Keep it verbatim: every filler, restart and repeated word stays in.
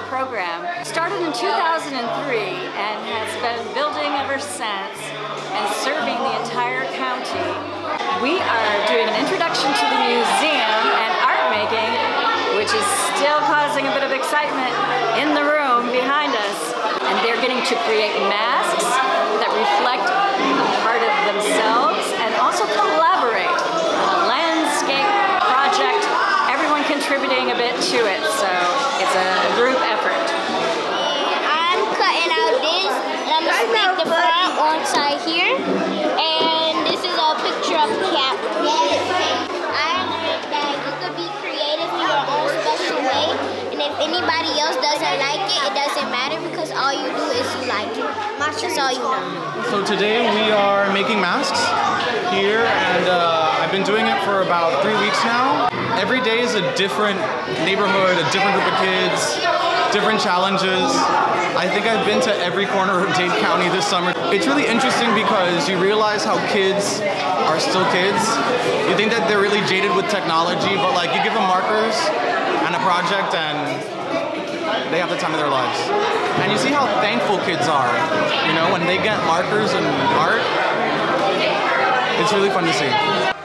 program started in two thousand three and has been building ever since and serving the entire county. We are doing an introduction to the museum and art making, which is still causing a bit of excitement in the room behind us. And they're getting to create masks that reflect a part of themselves and also collaborate on a landscape project, everyone contributing a bit to it, so it's a group effort. I'm cutting out this, and I'm going to make the front one side here, and this is a picture of Cap. I learned that you could be creative in your own special way, and if anybody else doesn't like it, it doesn't matter because all you do is you like it. That's all you know. So today we are making masks here, and uh, I've been doing it for about three weeks now. Every day is a different neighborhood, a different group of kids, different challenges. I think I've been to every corner of Dade County this summer. It's really interesting because you realize how kids are still kids. You think that they're really jaded with technology, but like you give them markers and a project and they have the time of their lives. And you see how thankful kids are, you know, when they get markers and art. It's really fun to see.